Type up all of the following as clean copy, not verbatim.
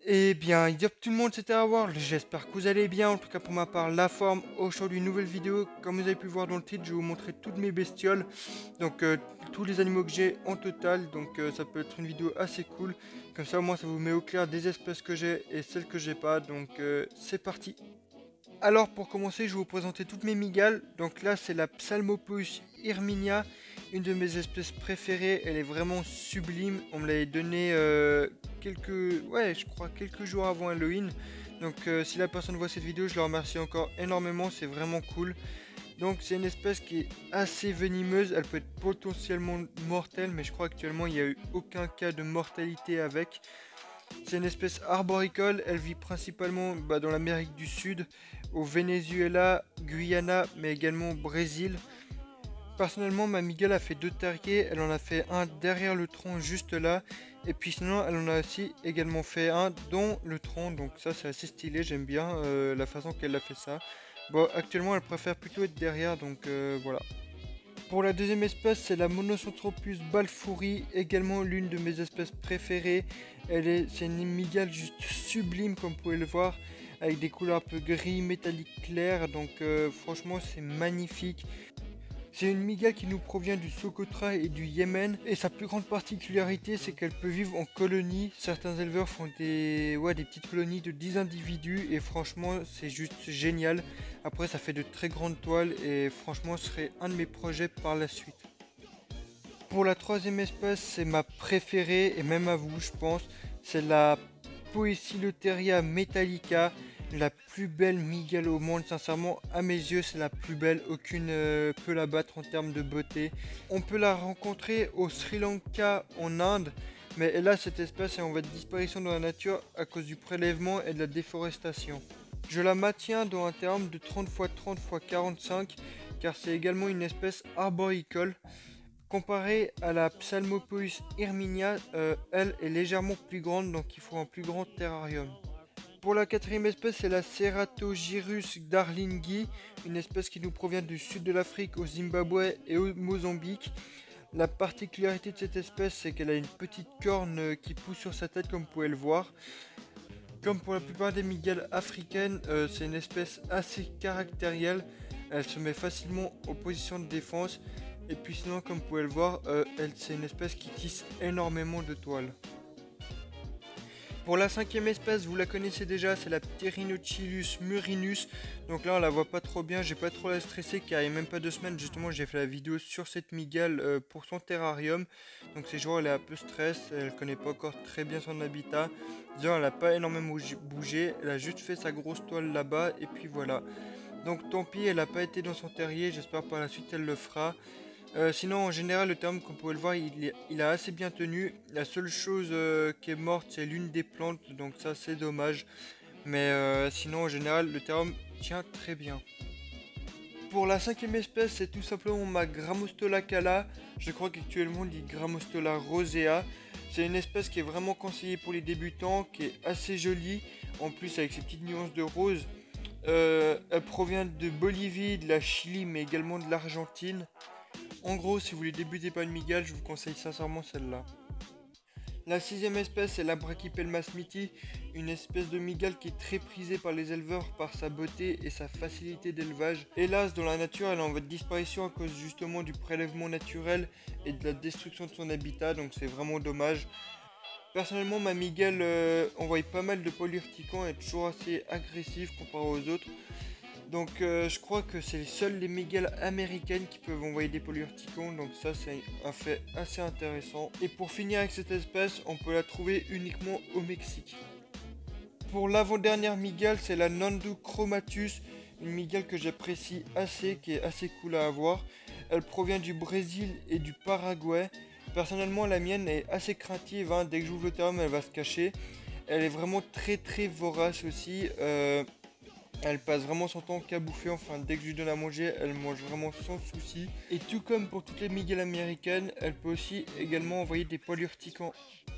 Eh bien, yop tout le monde, c'était à voir. J'espère que vous allez bien. En tout cas, pour ma part, la forme. Aujourd'hui, une nouvelle vidéo. Comme vous avez pu voir dans le titre, je vais vous montrer toutes mes bestioles. Donc, tous les animaux que j'ai en total. Donc, ça peut être une vidéo assez cool. Comme ça, au moins, ça vous met au clair des espèces que j'ai et celles que j'ai pas. Donc, c'est parti. Alors pour commencer, je vais vous présenter toutes mes migales. Donc là, c'est la Psalmopoeus hirminia, une de mes espèces préférées. Elle est vraiment sublime. On me l'avait donnée je crois quelques jours avant Halloween. Donc si la personne voit cette vidéo, je la remercie encore énormément. C'est vraiment cool. Donc c'est une espèce qui est assez venimeuse. Elle peut être potentiellement mortelle, mais je crois actuellement il n'y a eu aucun cas de mortalité avec. C'est une espèce arboricole, elle vit principalement dans l'Amérique du Sud, au Venezuela, Guyana, mais également au Brésil. Personnellement, ma migale a fait deux terriers, elle en a fait un derrière le tronc juste là, et puis sinon elle en a aussi également fait un dans le tronc, donc ça c'est assez stylé, j'aime bien la façon qu'elle a fait ça. Bon, actuellement elle préfère plutôt être derrière, donc voilà. Pour la deuxième espèce, c'est la Monocentropius balfouri, également l'une de mes espèces préférées. C'est une mygale juste sublime comme vous pouvez le voir, avec des couleurs un peu gris métallique clair, donc franchement c'est magnifique. C'est une mygale qui nous provient du Socotra et du Yémen. Et sa plus grande particularité, c'est qu'elle peut vivre en colonie. Certains éleveurs font des petites colonies de 10 individus. Et franchement, c'est juste génial. Après, ça fait de très grandes toiles. Et franchement, ce serait un de mes projets par la suite. Pour la troisième espèce, c'est ma préférée. Et même à vous, je pense. C'est la Poecilotheria metallica, la plus belle mygale au monde. Sincèrement, à mes yeux, c'est la plus belle. Aucune peut la battre en termes de beauté. On peut la rencontrer au Sri Lanka, en Inde. Mais là, cette espèce est en voie de disparition dans la nature à cause du prélèvement et de la déforestation. Je la maintiens dans un terme de 30 x 30 x 45 car c'est également une espèce arboricole. Comparée à la Psalmopoeus hirminia, elle est légèrement plus grande, donc il faut un plus grand terrarium. Pour la quatrième espèce, c'est la Ceratogyrus darlingui, une espèce qui nous provient du sud de l'Afrique, au Zimbabwe et au Mozambique. La particularité de cette espèce, c'est qu'elle a une petite corne qui pousse sur sa tête, comme vous pouvez le voir. Comme pour la plupart des mygales africaines, c'est une espèce assez caractérielle. Elle se met facilement en position de défense. Et puis sinon, comme vous pouvez le voir, c'est une espèce qui tisse énormément de toiles. Pour la cinquième espèce, vous la connaissez déjà, c'est la Pterinocylus murinus. Donc là, on la voit pas trop bien, j'ai pas trop la stresser car il n'y a même pas 2 semaines, justement, j'ai fait la vidéo sur cette mygale pour son terrarium. Donc c'est genre, elle est un peu stress, elle connaît pas encore très bien son habitat. Disons, elle a pas énormément bougé, elle a juste fait sa grosse toile là-bas et puis voilà. Donc tant pis, elle a pas été dans son terrier, j'espère par la suite elle le fera. Sinon, en général, le terme, comme vous pouvez le voir, il a assez bien tenu. La seule chose qui est morte, c'est l'une des plantes, donc ça, c'est dommage. Mais sinon, en général, le terme tient très bien. Pour la cinquième espèce, c'est tout simplement ma Grammostola cala. Je crois qu'actuellement, on dit Grammostola rosea. C'est une espèce qui est vraiment conseillée pour les débutants, qui est assez jolie, en plus avec ses petites nuances de rose. Elle provient de Bolivie, de la Chili, mais également de l'Argentine. En gros, si vous voulez débuter par une mygale, je vous conseille sincèrement celle-là. La sixième espèce est la Brachypelma smithi, une espèce de mygale qui est très prisée par les éleveurs par sa beauté et sa facilité d'élevage. Hélas, dans la nature, elle est en voie de disparition à cause justement du prélèvement naturel et de la destruction de son habitat, donc c'est vraiment dommage. Personnellement, ma mygale envoie pas mal de polyurticants et est toujours assez agressive comparé aux autres. Donc je crois que c'est seules les mygales américaines qui peuvent envoyer des polyurticons, donc ça c'est un fait assez intéressant. Et pour finir avec cette espèce, on peut la trouver uniquement au Mexique. Pour l'avant-dernière mygale, c'est la Nandu chromatus, une mygale que j'apprécie assez, qui est assez cool à avoir. Elle provient du Brésil et du Paraguay. Personnellement, la mienne est assez craintive, hein. Dès que j'ouvre le terme, elle va se cacher. Elle est vraiment très vorace aussi. Elle passe vraiment son temps qu'à bouffer, enfin dès que je lui donne à manger, elle mange vraiment sans souci. Et tout comme pour toutes les mygales américaines, elle peut aussi également envoyer des poils urticants.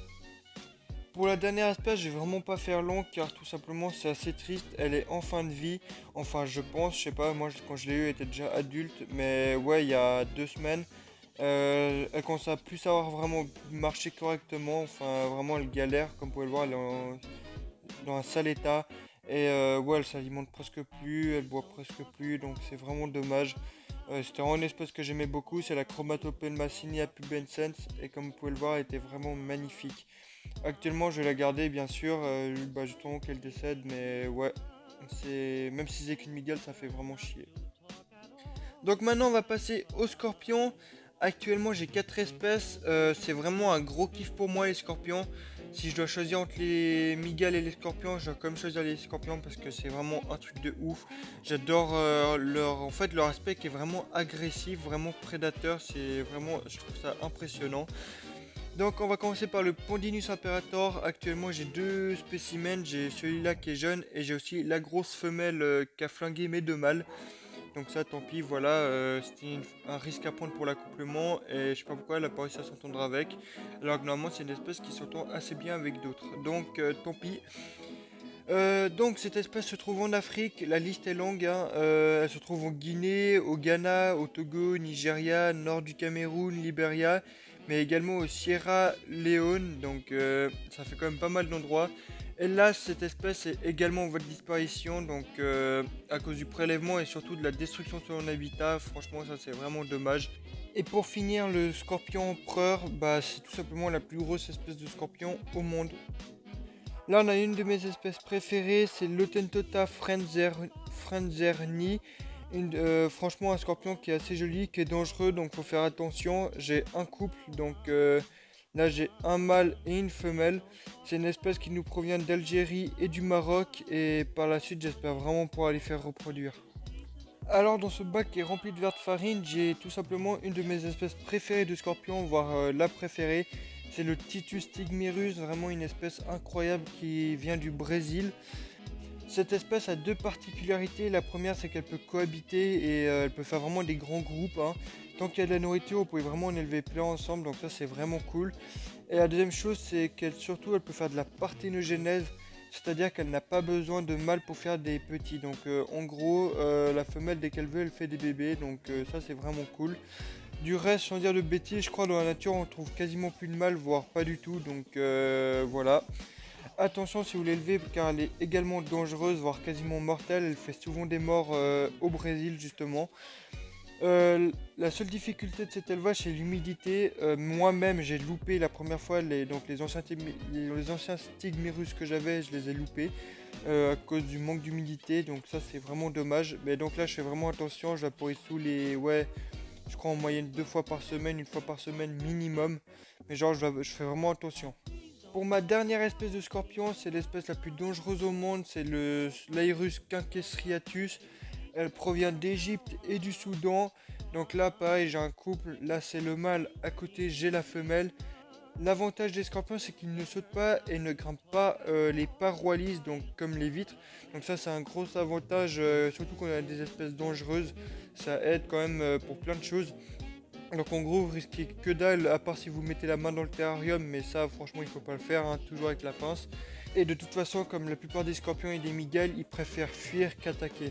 Pour la dernière espèce, je vais vraiment pas faire long car tout simplement c'est assez triste, elle est en fin de vie. Enfin je pense, je sais pas, moi quand je l'ai eu elle était déjà adulte, mais ouais il y a 2 semaines. Elle commence à plus savoir vraiment marcher correctement, enfin vraiment elle galère, comme vous pouvez le voir, dans un sale état. Et ouais, elle s'alimente presque plus, elle boit presque plus, donc c'est vraiment dommage. C'était vraiment une espèce que j'aimais beaucoup, c'est la Chromatopelmacinia pubescens, et comme vous pouvez le voir, elle était vraiment magnifique. Actuellement, je vais la garder, bien sûr, justement qu'elle décède, mais ouais, même si c'est qu'une migale, ça fait vraiment chier. Donc maintenant, on va passer aux scorpions. Actuellement, j'ai 4 espèces. C'est vraiment un gros kiff pour moi, les scorpions. Si je dois choisir entre les migales et les scorpions, je dois quand même choisir les scorpions parce que c'est vraiment un truc de ouf. J'adore leur aspect qui est vraiment agressif, vraiment prédateur. C'est vraiment, je trouve ça impressionnant. Donc on va commencer par le Pondinus imperator. Actuellement j'ai deux spécimens, j'ai celui-là qui est jeune et j'ai aussi la grosse femelle qui a flingué mes deux mâles. Donc ça tant pis, voilà, c'était un risque à prendre pour l'accouplement et je sais pas pourquoi elle a pas réussi à s'entendre avec. Alors que normalement c'est une espèce qui s'entend assez bien avec d'autres. Donc tant pis. Donc cette espèce se trouve en Afrique, la liste est longue, hein. Elle se trouve en Guinée, au Ghana, au Togo, Nigeria, nord du Cameroun, Libéria, mais également au Sierra Leone, donc ça fait quand même pas mal d'endroits. Hélas, cette espèce est également en voie de disparition, donc à cause du prélèvement et surtout de la destruction de son habitat, franchement ça c'est vraiment dommage. Et pour finir, le scorpion empereur, bah, c'est tout simplement la plus grosse espèce de scorpion au monde. Là, on a une de mes espèces préférées, c'est l'Otentota frenzerni. Franchement, un scorpion qui est assez joli, qui est dangereux, donc faut faire attention. J'ai un couple, donc là j'ai un mâle et une femelle. C'est une espèce qui nous provient d'Algérie et du Maroc, et par la suite, j'espère vraiment pouvoir les faire reproduire. Alors, dans ce bac qui est rempli de verre de farine, j'ai tout simplement une de mes espèces préférées de scorpions, voire la préférée. C'est le Titus tigmerus, vraiment une espèce incroyable qui vient du Brésil. Cette espèce a deux particularités. La première, c'est qu'elle peut cohabiter et elle peut faire vraiment des grands groupes, hein. Tant qu'il y a de la nourriture, vous pouvez vraiment en élever plein ensemble, donc ça c'est vraiment cool. Et la deuxième chose, c'est qu'elle surtout elle peut faire de la parthénogenèse, c'est-à-dire qu'elle n'a pas besoin de mâle pour faire des petits. Donc en gros, la femelle dès qu'elle veut, elle fait des bébés, donc ça c'est vraiment cool. Du reste, sans dire de bêtises, je crois dans la nature on trouve quasiment plus de mâle, voire pas du tout, donc voilà. Attention si vous l'élevez car elle est également dangereuse, voire quasiment mortelle, elle fait souvent des morts au Brésil justement. La seule difficulté de cet élevage c'est l'humidité. Moi-même j'ai loupé la première fois les anciens stigmerus que j'avais, je les ai loupés à cause du manque d'humidité, donc ça c'est vraiment dommage. Mais donc là je fais vraiment attention, je vaporise tous les, ouais, je crois en moyenne 2 fois par semaine, 1 fois par semaine minimum. Mais genre je fais vraiment attention. Pour ma dernière espèce de scorpion, c'est l'espèce la plus dangereuse au monde, c'est le l'Aerus quinckestriatus. Elle provient d'Égypte et du Soudan. Donc là, pareil, j'ai un couple. Là, c'est le mâle. À côté, j'ai la femelle. L'avantage des scorpions, c'est qu'ils ne sautent pas et ne grimpent pas les parois lisses, donc comme les vitres. Donc ça, c'est un gros avantage, surtout quand on a des espèces dangereuses. Ça aide quand même pour plein de choses. Donc en gros, vous risquez que dalle, à part si vous mettez la main dans le terrarium, mais ça, franchement, il faut pas le faire, hein, toujours avec la pince. Et de toute façon, comme la plupart des scorpions et des migales, ils préfèrent fuir qu'attaquer.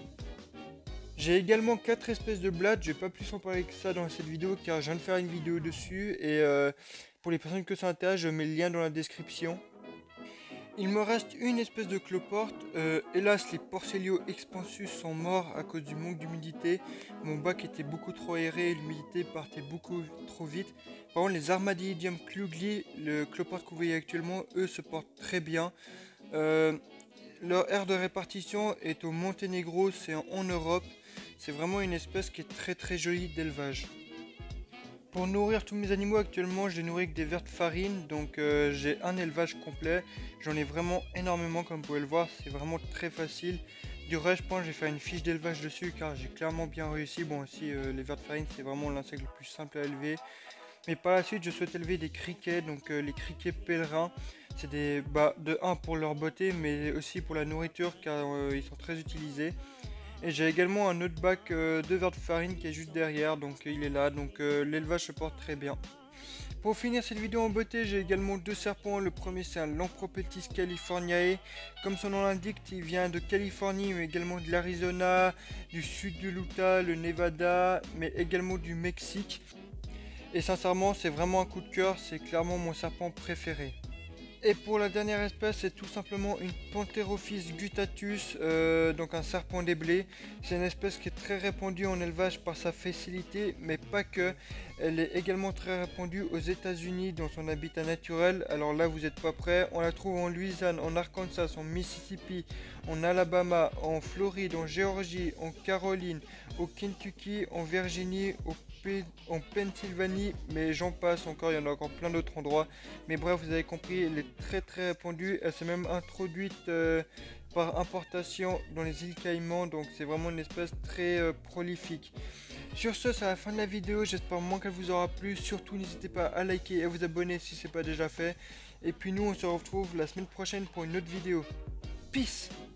J'ai également 4 espèces de blattes, je vais pas plus en parler que ça dans cette vidéo car je viens de faire une vidéo dessus et pour les personnes que ça intéresse, je mets le lien dans la description. Il me reste une espèce de cloporte. Hélas, les Porcellio expansus sont morts à cause du manque d'humidité. Mon bac était beaucoup trop aéré et l'humidité partait beaucoup trop vite. Par contre, les Armadillidium klugli, le cloporte que vous voyez actuellement, eux se portent très bien. Euh, Leur aire de répartition est au Monténégro, c'est en Europe. C'est vraiment une espèce qui est très très jolie d'élevage. Pour nourrir tous mes animaux actuellement, je les nourris avec des vers de farine, donc j'ai un élevage complet. J'en ai vraiment énormément comme vous pouvez le voir, c'est vraiment très facile. Du reste, je pense que je vais faire une fiche d'élevage dessus car j'ai clairement bien réussi. Bon, aussi les vers de farine, c'est vraiment l'insecte le plus simple à élever. Mais par la suite, je souhaite élever des criquets, donc les criquets pèlerins. C'est des, de un pour leur beauté, mais aussi pour la nourriture car ils sont très utilisés. Et j'ai également un autre bac de vers de farine qui est juste derrière, donc il est là, donc l'élevage se porte très bien. Pour finir cette vidéo en beauté, j'ai également deux serpents. Le premier c'est un Lampropeltis californiae. Comme son nom l'indique, il vient de Californie, mais également de l'Arizona, du sud de l'Utah, le Nevada, mais également du Mexique. Et sincèrement, c'est vraiment un coup de cœur, c'est clairement mon serpent préféré. Et pour la dernière espèce, c'est tout simplement une Pantherophis guttatus, donc un serpent des blés. C'est une espèce qui est très répandue en élevage par sa facilité, mais pas que. Elle est également très répandue aux États-Unis dans son habitat naturel. Alors là, vous n'êtes pas prêts. On la trouve en Louisiane, en Arkansas, en Mississippi, en Alabama, en Floride, en Géorgie, en Caroline, au Kentucky, en Virginie, en Pennsylvanie, mais j'en passe encore, il y en a encore plein d'autres endroits. Mais bref, vous avez compris, elle est très répandue. Elle s'est même introduite par importation dans les îles Caïmans, donc c'est vraiment une espèce très prolifique. Sur ce, c'est la fin de la vidéo, j'espère moins qu'elle vous aura plu. Surtout, n'hésitez pas à liker et à vous abonner si ce n'est pas déjà fait. Et puis nous, on se retrouve la semaine prochaine pour une autre vidéo. Peace!